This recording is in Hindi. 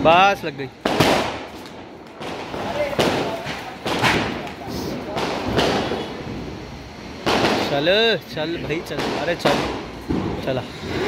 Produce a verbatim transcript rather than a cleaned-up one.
बस लग गई। चल चल भाई चल, अरे चल चला।